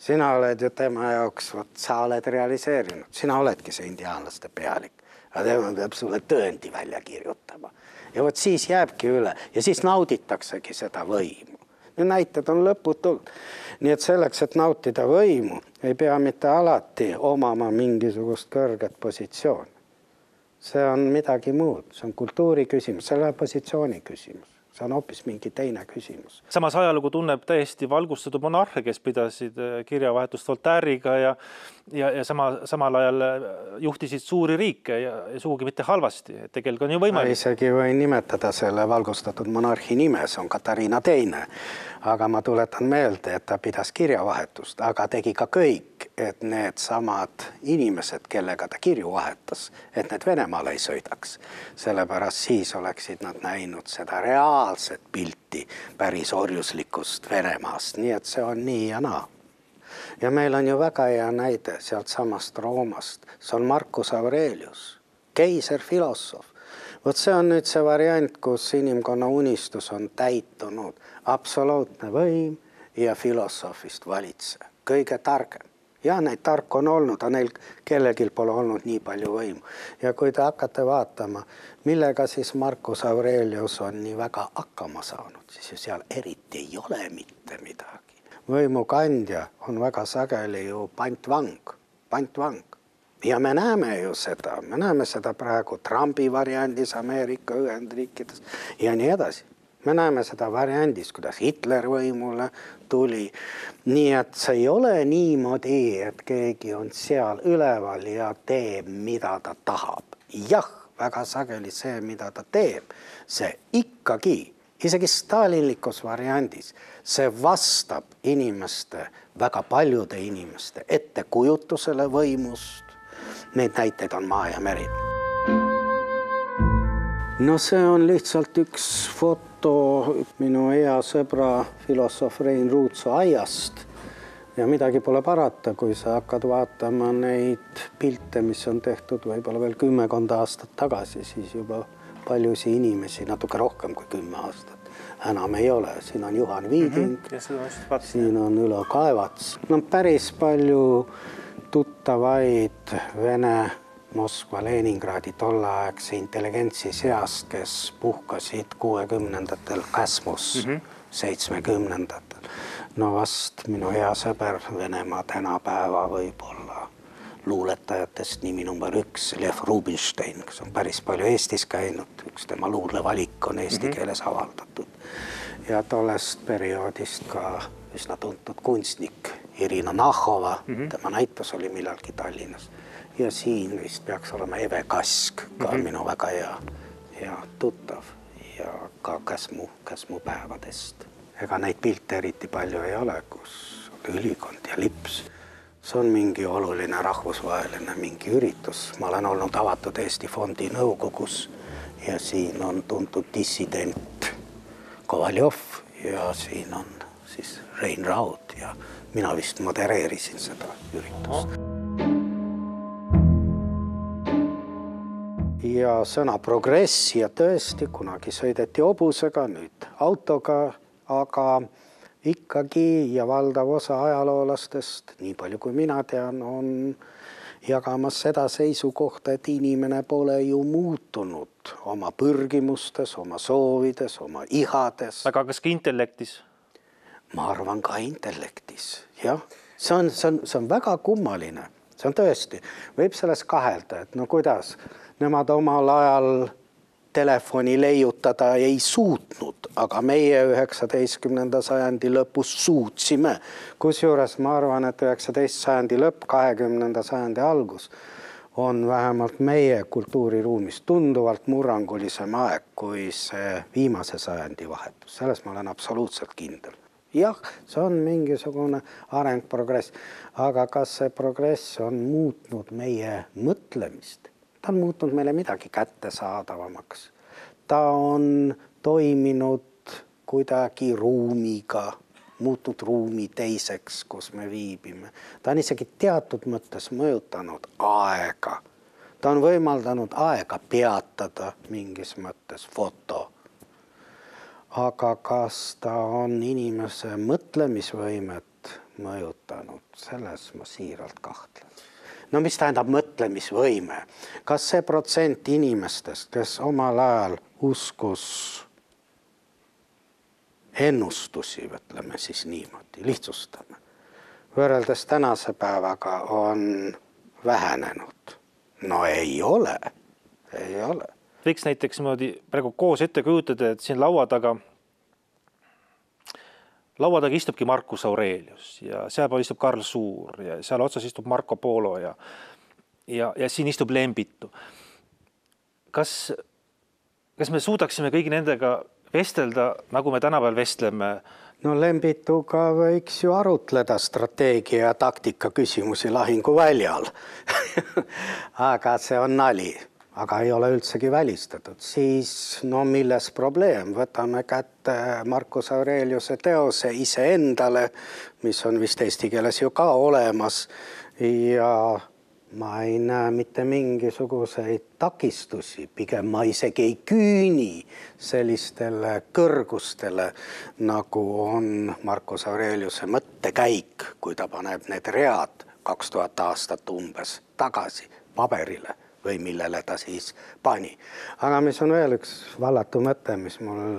Sina oled ju tema jaoks, võt, sa oled realiseerinud. Sina oledki see indiaanlaste pealik. Aga tema peab sulle tõendi välja kirjutama. Ja võt siis jääbki üle. Ja siis nauditaksegi seda võimu. Need näited on lõputult. Nii et selleks, et nautida võimu, ei pea mitte alati omama mingisugust kõrget positsiooni. See on midagi muud. See on kultuuri küsimus, selle positsiooni küsimus. See on hoopis mingi teine küsimus. Samas ajalugu tunneb täiesti valgustatud monarhe, kes pidasid kirjavahetust Voltaire'iga ja, ja, ja sama, samal ajal juhtisid suuri riike ja, ja sugugi mitte halvasti. Tegelikult on ju võimalik. Ma isegi võin nimetada selle valgustatud monarhi nime, see on Katariina teine. Aga ma tuletan meelde, et ta pidas kirjavahetust, aga tegi ka kõik, et need samad inimesed, kellega ta kirju vahetas, et need Venemaale ei sõidaks. Sellepärast siis oleksid nad näinud seda reaalset pilti päris orjuslikust Venemaast. Nii et see on nii ja naa. Ja meil on ju väga hea näide sealt samast Roomast. See on Marcus Aurelius, keiser filosoof. Võt see on nüüd see variant, kus inimkonna unistus on täitunud. Absoluutne võim ja filosoofist valitse. Kõige targem. Ja neid tark on olnud, aga neil kellegil pole olnud nii palju võimu. Ja kui te hakkate vaatama, millega siis Marcus Aurelius on nii väga hakkama saanud, siis ju seal eriti ei ole mitte midagi. Võimukandja on väga sageli ju pantvang, pantvang. Ja me näeme ju seda, me näeme seda praegu Trumpi variandis Ameerika Ühendriikides ja nii edasi. Me näeme seda variandis, kuidas Hitler võimule tuli. Nii et see ei ole niimoodi, et keegi on seal üleval ja teeb, mida ta tahab. Jah, väga sageli see, mida ta teeb, see ikkagi, isegi stalinlikus variandis, see vastab inimeste, väga paljude inimeste ettekujutusele võimust. Need näiteid on maa ja meri. No see on lihtsalt üks foto minu hea sõbra filosoof Rein Ruutso aiast. Ja midagi pole parata, kui sa hakkad vaatama neid pilte, mis on tehtud võib-olla veel kümmekonda aastat tagasi, siis juba paljusi inimesi, natuke rohkem kui kümme aastat, enam ei ole. Siin on Juhan Viiding, mm-hmm. siin on Ülo Kaevats. No päris palju tuttavaid Vene, Moskva, Leningradi tollaaegse intelligentsi seast, kes puhkasid kuuekümnendatel Käsmus, mm-hmm. seitsmekümnendatel. No vast minu hea sõber Venemaa tänapäeva võib-olla luuletajatest nimi number üks, Lev Rubinstein, kes on päris palju Eestis käinud. Üks tema luulevalik on eesti mm-hmm. keeles avaldatud. Ja tollest perioodist ka üsna tuntud kunstnik Irina Nahova, mm-hmm. tema näitus oli millalgi Tallinnas. Ja siin vist peaks olema Eve Kask, ka mm-hmm. minu väga hea, hea tuttav ja ka Käsmu, Käsmu päevadest. Ega neid pilte eriti palju ei ole, kus on ülikond ja lips. See on mingi oluline rahvusvaheline mingi üritus. Ma olen olnud avatud Eesti Fondi nõukogus ja siin on tuntud dissident Kovaljov ja siin on siis Rein Raud ja mina vist modereerisin seda üritust. Ja sõna progress ja tõesti kunagi sõideti hobusega, nüüd autoga, aga ikkagi ja valdav osa ajaloolastest, nii palju kui mina tean, on jagamas seda seisukohta, et inimene pole ju muutunud oma pürgimustes, oma soovides, oma ihades. Aga kas ka intellektis? Ma arvan ka intellektis, jah. See on, see on, see on väga kummaline. See on tõesti. Võib selles kahelda, et no kuidas nemad omal ajal telefoni leiutada ei suutnud, aga meie üheksateistkümnenda sajandi lõpus suutsime. Kusjuures ma arvan, et üheksateistkümnenda sajandi lõpp, kahekümnenda sajandi algus on vähemalt meie kultuuriruumis tunduvalt murrangulisem aeg kui see viimase sajandi vahetus. Selles ma olen absoluutselt kindel. Jah, see on mingisugune areng, progress, aga kas see progress on muutnud meie mõtlemist? Ta on muutnud meile midagi kättesaadavamaks. Ta on toiminud kuidagi ruumiga, muutnud ruumi teiseks, kus me viibime. Ta on isegi teatud mõttes mõjutanud aega. Ta on võimaldanud aega peatada mingis mõttes foto. Aga kas ta on inimese mõtlemisvõimet mõjutanud, selles ma siiralt kahtlen. No mis tähendab mõtlemisvõime? Kas see protsent inimestest, kes omal ajal uskus ennustusi, ütleme siis niimoodi, lihtsustame, võrreldes tänase päevaga on vähenenud? No ei ole, ei ole. Võiks näiteks moodi praegu koos ette kujutada, et siin laua taga Laua taga istubki Marcus Aurelius ja seal pool istub Karl Suur ja seal otsas istub Marco Polo ja, ja, ja siin istub Lembitu. Kas, kas me suudaksime kõigi nendega vestelda, nagu me tänapäeval vestleme? No Lembituga võiks ju arutleda strateegia ja taktika küsimusi lahinguväljal. Aga see on nali. Aga ei ole üldsegi välistatud. Siis, no milles probleem? Võtame kätte Marcus Aureliuse teose iseendale, mis on vist eesti keeles ju ka olemas. Ja ma ei näe mitte mingisuguseid takistusi. Pigem ma isegi ei küüni sellistele kõrgustele, nagu on Marcus Aureliuse mõttekäik, kui ta paneb need read kaks tuhat aastat umbes tagasi paberile või millele ta siis pani. Aga mis on veel üks vallatu mõte, mis mul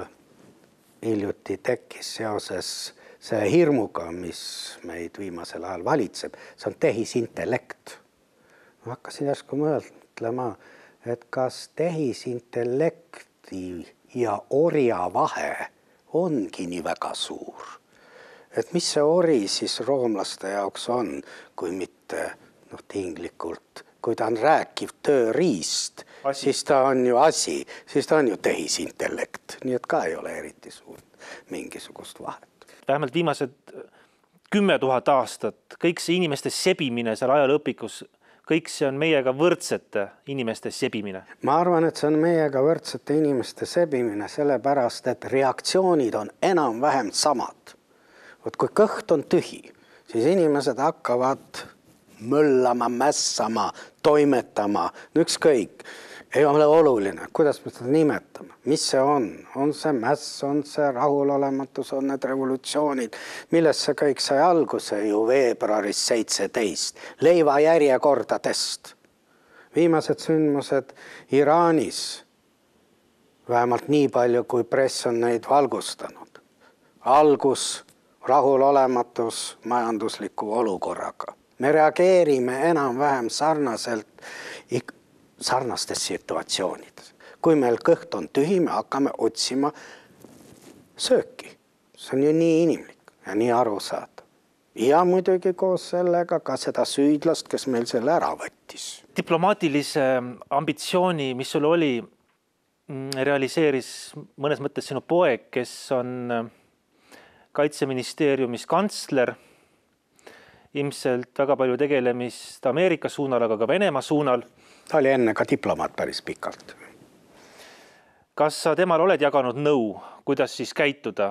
hiljuti tekkis seoses see hirmuga, mis meid viimasel ajal valitseb, see on tehisintellekt. Ma hakkasin järsku mõtlema, et kas tehisintellekti ja orja vahe ongi nii väga suur. Et mis see ori siis roomlaste jaoks on, kui mitte no, tinglikult kui ta on rääkiv tööriist, asi. Siis ta on ju asi, siis ta on ju tehisintellekt. Nii et ka ei ole eriti suurt mingisugust vahet. Vähemalt viimased kümme tuhat aastat, kõik see inimeste sebimine seal ajalõpikus, kõik see on meiega võrdsete inimeste sebimine. Ma arvan, et see on meiega võrdsete inimeste sebimine, sellepärast, et reaktsioonid on enam-vähem samad. Võt, kui kõht on tühi, siis inimesed hakkavad möllama, mässama, toimetama, no ükskõik, ei ole oluline, kuidas me seda nimetame, mis see on, on see mäss, on see rahulolematus, on need revolutsioonid, millest see kõik sai alguse ju veebruaris seitseteist, leiva järjekordadest. Viimased sündmused Iraanis, vähemalt nii palju, kui press on neid valgustanud. Algus, rahulolematus majandusliku olukorraga. Me reageerime enam-vähem sarnaselt sarnastes situatsioonides. Kui meil kõht on tühi, me hakkame otsima sööki. See on ju nii inimlik ja nii aru saada. Ja muidugi koos sellega ka seda süüdlast, kes meil selle ära võttis. Diplomaatilise ambitsiooni, mis sul oli, realiseeris mõnes mõttes sinu poeg, kes on Kaitseministeeriumis kantsler, ilmselt väga palju tegelemist Ameerika suunal, aga ka Venemaa suunal. Ta oli enne ka diplomaat päris pikalt. Kas sa temal oled jaganud nõu, kuidas siis käituda,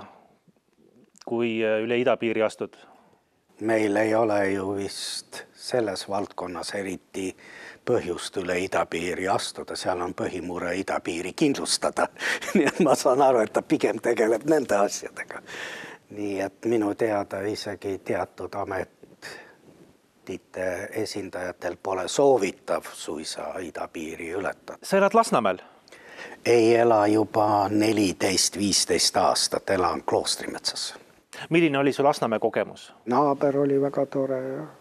kui üle idapiiri astud? Meil ei ole ju vist selles valdkonnas eriti põhjust üle idapiiri astuda. Seal on põhimure idapiiri kindlustada. Nii et ma saan aru, et ta pigem tegeleb nende asjadega. Nii et minu teada isegi teatud amet esindajatel pole soovitav suisa idapiiri ületada. Sa elad Lasnamäel? Ei ela juba neliteist viisteist aastat, elan Kloostrimetsas. Milline oli su Lasnamäe kogemus? Naaber oli väga tore.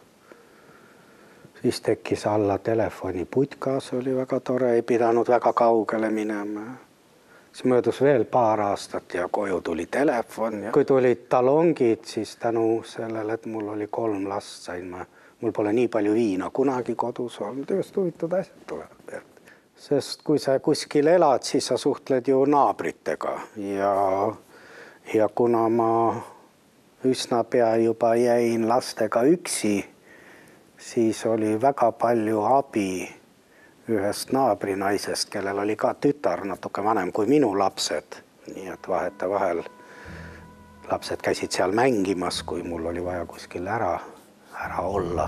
Siis tekkis alla telefoni putkas, oli väga tore, ei pidanud väga kaugele minema. Siis möödus veel paar aastat ja koju tuli telefon. Ja kui tulid talongid, siis tänu sellele, et mul oli kolm last, sain ma mul pole nii palju viina kunagi kodus olnud, just huvitavad asjad tulevad. Sest kui sa kuskil elad, siis sa suhtled ju naabritega ja, ja kuna ma üsna pea juba jäin lastega üksi, siis oli väga palju abi ühest naabrinaisest, kellel oli ka tütar natuke vanem kui minu lapsed. Nii et vaheta vahel lapsed käisid seal mängimas, kui mul oli vaja kuskil ära ära olla.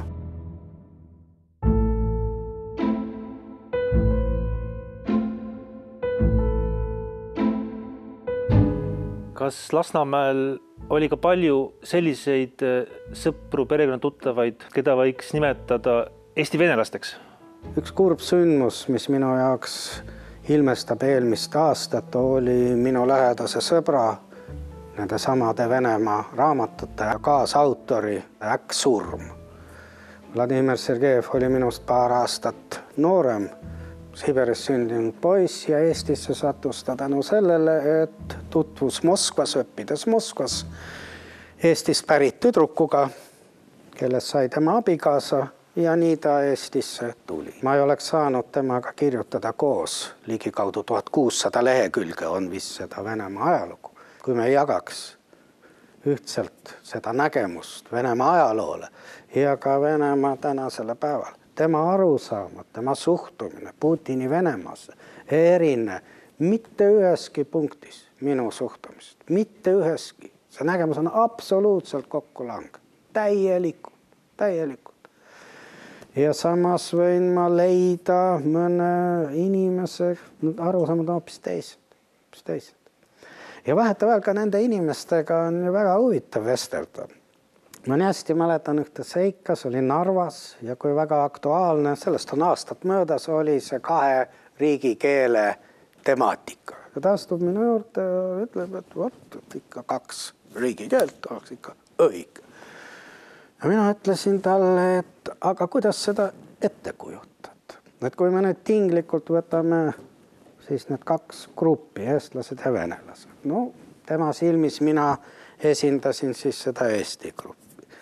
Kas Lasnamäel oli ka palju selliseid sõpru, perekonna tuttavaid, keda võiks nimetada Eesti venelasteks. Üks kurb sündmus, mis minu jaoks ilmestab eelmist aastat, oli minu lähedase sõbra, nende samade Venemaa raamatute kaasautori äkksurm. Vladimir Sergejev oli minust paar aastat noorem, Siberis sündinud poiss ja Eestisse sattus ta tänu sellele, et tutvus Moskvas, õppides Moskvas Eestis pärit tüdrukuga, kellest sai tema abikaasa ja nii ta Eestisse tuli. Ma ei oleks saanud temaga kirjutada koos, ligikaudu tuhat kuussada lehekülge on vist seda Venemaa ajalugu. Kui me jagaks ühtselt seda nägemust Venemaa ajaloole ja ka Venemaa tänasele päeval. Tema arusaamad, tema suhtumine Putini Venemaasse erine mitte üheski punktis minu suhtumist, mitte üheski. See nägemus on absoluutselt kokku lang. Täielikult, täielikult. Ja samas võin ma leida mõne inimese arusaamad hoopis teised, hoopis teised. Ja vahetevahel ka nende inimestega on väga huvitav vestelda. Ma nii hästi mäletan ühte seika, see oli Narvas ja kui väga aktuaalne, sellest on aastat möödas, oli see kahe riigikeele temaatika. Ja ta astub minu juurde ja ütleb, et võt, ikka kaks riigikeelt oleks ikka õige. Ja mina ütlesin talle, et aga kuidas seda ette kujutad? Et kui me nüüd tinglikult võtame siis need kaks gruppi, eestlased ja venelased. No, tema silmis mina esindasin siis seda Eesti gruppi.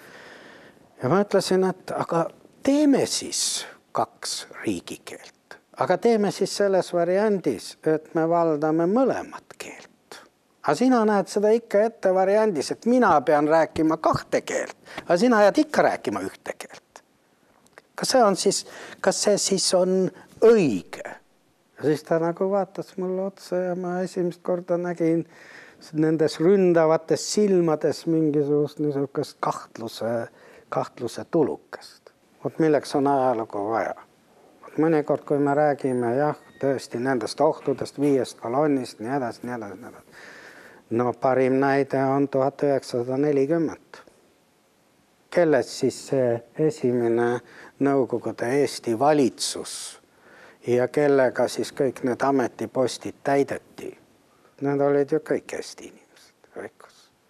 Ja ma ütlesin, et aga teeme siis kaks riigikeelt. Aga teeme siis selles variandis, et me valdame mõlemat keelt. Aga sina näed seda ikka ette variandis, et mina pean rääkima kahte keelt, aga sina jääd ikka rääkima ühte keelt. Kas see on siis, kas see siis on õige? Ja siis ta nagu vaatas mulle otsa ja ma esimest korda nägin nendes ründavates silmades mingisugust niisugust kahtluse kahtluse tulukest. Vot milleks on ajalugu vaja. Vot mõnikord, kui me räägime, jah, tõesti nendest ohtudest, viiest kolonnist, nii edasi, nii edasi, nii edasi. No parim näide on tuhat üheksasada nelikümmend. Kelles siis see esimene Nõukogude Eesti valitsus ja kellega siis kõik need ametipostid täideti. Need olid ju kõik Eesti inimesed, õigus.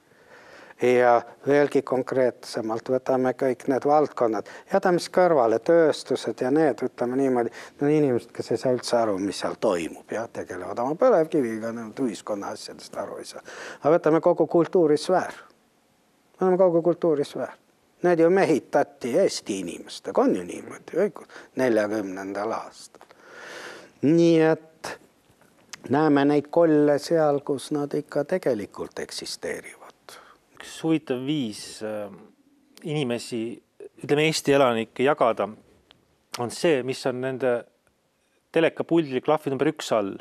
Ja veelgi konkreetsemalt võtame kõik need valdkonnad. Jätame kõrvale tööstused ja need, ütleme niimoodi, need inimesed, kes ei saa üldse aru, mis seal toimub ja tegelevad oma põlevkiviga, need ühiskonna asjadest aru ei saa. Aga võtame kogu kultuurisfäär. Võtame kogu kultuurisfäär. Need ju mehitati Eesti inimestega, on ju niimoodi, õigus, neljakümnendal aastal. Nii et näeme neid kolle seal, kus nad ikka tegelikult eksisteerivad. Üks huvitav viis inimesi, ütleme Eesti elanikke jagada, on see, mis on nende telekapuldil klahvi number üks all.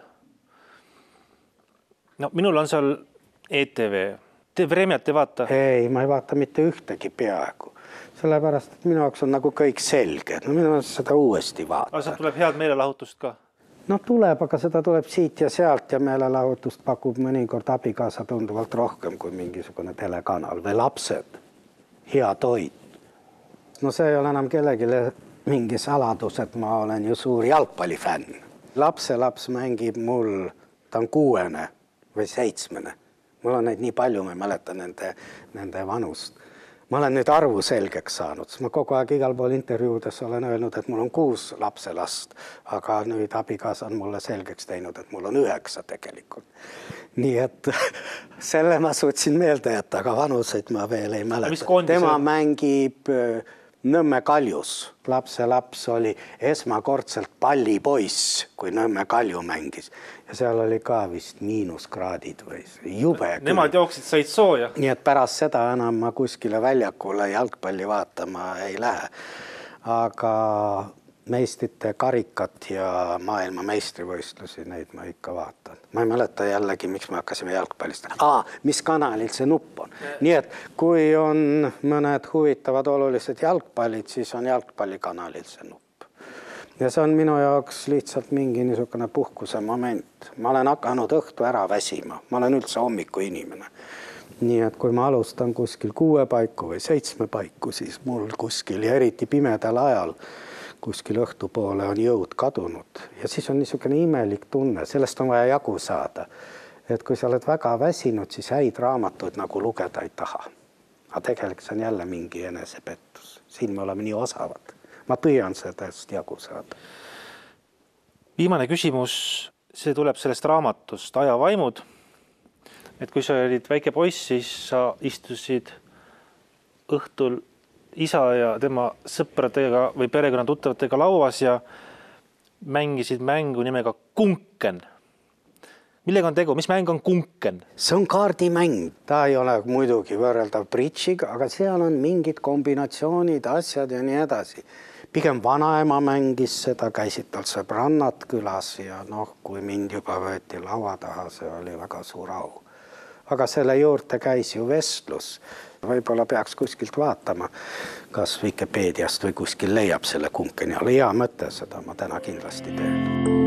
No, minul on seal E T V. Te Vremjat ei vaata? Ei, ma ei vaata mitte ühtegi peaaegu. Sellepärast, et minu jaoks on nagu kõik selge. No minu on seda uuesti vaata. Aga sealt tuleb head meelelahutust ka? No tuleb, aga seda tuleb siit ja sealt ja meelelahutust pakub mõnikord abikaasa tunduvalt rohkem kui mingisugune telekanal või lapsed. Hea toit. No see ei ole enam kellegile mingi saladus, et ma olen ju suur jalgpallifänn. Lapse laps mängib mul, ta on kuuene või seitsmene. Mul on neid nii palju, ma ei mäleta nende, nende vanust. Ma olen nüüd arvu selgeks saanud, sest ma kogu aeg igal pool intervjuudes olen öelnud, et mul on kuus lapselast, aga nüüd abikaasa on mulle selgeks teinud, et mul on üheksa tegelikult. Nii et selle ma suutsin meelde jätta, aga vanuseid ma veel ei mäleta. Tema mängib Nõmme Kaljus. Lapse laps oli esmakordselt pallipoiss, kui Nõmme Kalju mängis. Ja seal oli ka vist miinuskraadid või jube. Nemad jooksid said sooja. Nii et pärast seda enam ma kuskile väljakule jalgpalli vaatama ei lähe. Aga meistrite karikat ja maailma meistrivõistlusi, neid ma ikka vaatan. Ma ei mäleta jällegi, miks me hakkasime jalgpallist. Aa, mis kanalil see nupp on. Nii et kui on mõned huvitavad olulised jalgpallid, siis on jalgpallikanalil see nupp. Ja see on minu jaoks lihtsalt mingi niisugune puhkuse moment. Ma olen hakanud õhtu ära väsima. Ma olen üldse hommiku inimene. nii et kui ma alustan kuskil kuue paiku või seitsme paiku, siis mul kuskil ja eriti pimedal ajal kuskil õhtupoole on jõud kadunud ja siis on niisugune imelik tunne, sellest on vaja jagu saada. Et kui sa oled väga väsinud, siis häid raamatuid nagu lugeda ei taha. Aga tegelikult see on jälle mingi enesepettus. Siin me oleme nii osavad. Ma püüan sellest jagu saada. Viimane küsimus, see tuleb sellest raamatust Ajavaimud. Et kui sa olid väike poiss, siis sa istusid õhtul isa ja tema sõpradega või perekonna tuttavatega lauas ja mängisid mängu nimega Kunken. Millega on tegu? Mis mäng on Kunken? See on kaardimäng. Ta ei ole muidugi võrreldav bridžiga, aga seal on mingid kombinatsioonid, asjad ja nii edasi. Pigem vanaema mängis seda, käisid tal sõbrannad külas ja noh, kui mind juba võeti laua taha, see oli väga suur au. Aga selle juurde käis ju vestlus. Võib-olla peaks kuskilt vaatama, kas Wikipeediast või kuskil leiab selle Kunkeni. Oli hea mõte seda, ma täna kindlasti teen.